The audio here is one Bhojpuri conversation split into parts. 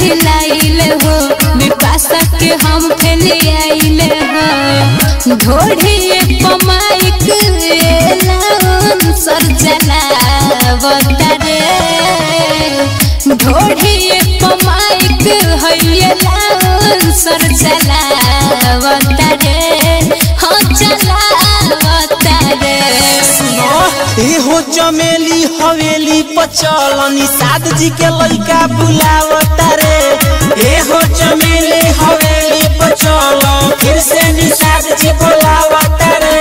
चिल्लाइल हो विपाशा के हम फैले आइल हो ढोढ़ी पमाइक एलान सर चलावतारे ढोढ़ी पमाइक हैलान सर चलावतारे हो चलावतारे हो चमेली हवेली पचलनी साध जी के लइका बुलावतारे हो चमेली हवेली पचल फिर से निषाद जी बुलावतारे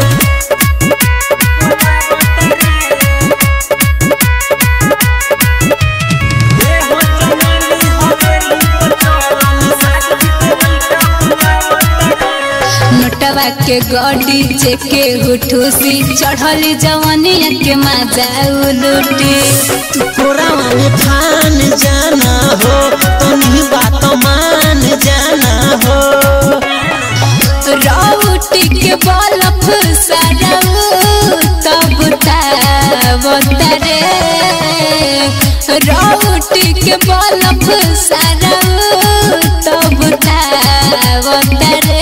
नोटवा के गड्डी चेके हुठूसी चढ़ली जवनिया के मजा उलूटी तू कोरावा में फान जाना हो तनी बात मान जाना हो रौटी के बलफ साराऊ तब तावतारे रौटी के बलफ साराऊ तब तावतारे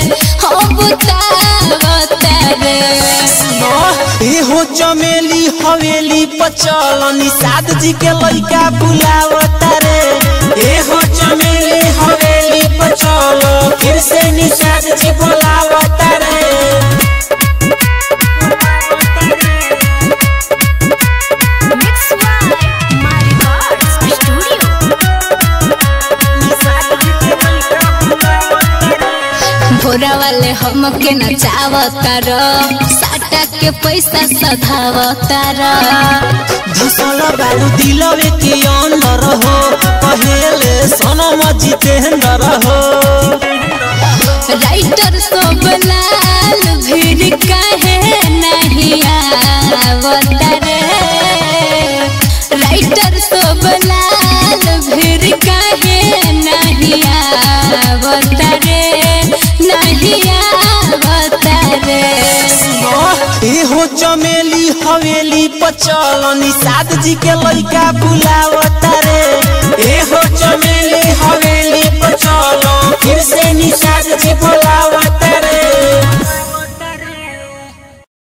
हो चमेली हवेली पचलनी साध जी के लइका बुलावतारे हो चमेली हवेली पचल फिर से निषाद जी बुलावतारे भोरा वाले हमके नचावतार साटा के पैसा सधावतार धसल बारू दिलवे के अंदर हो पहले सनम जितेंद्र हो राइटर सब लाल भीड़ काहे नहीं आवतारे राइटर सब लाल भीड़ काहे नहीं आवतारे हो चमेली हवेली पचलनी साध जी के लइका बुलावता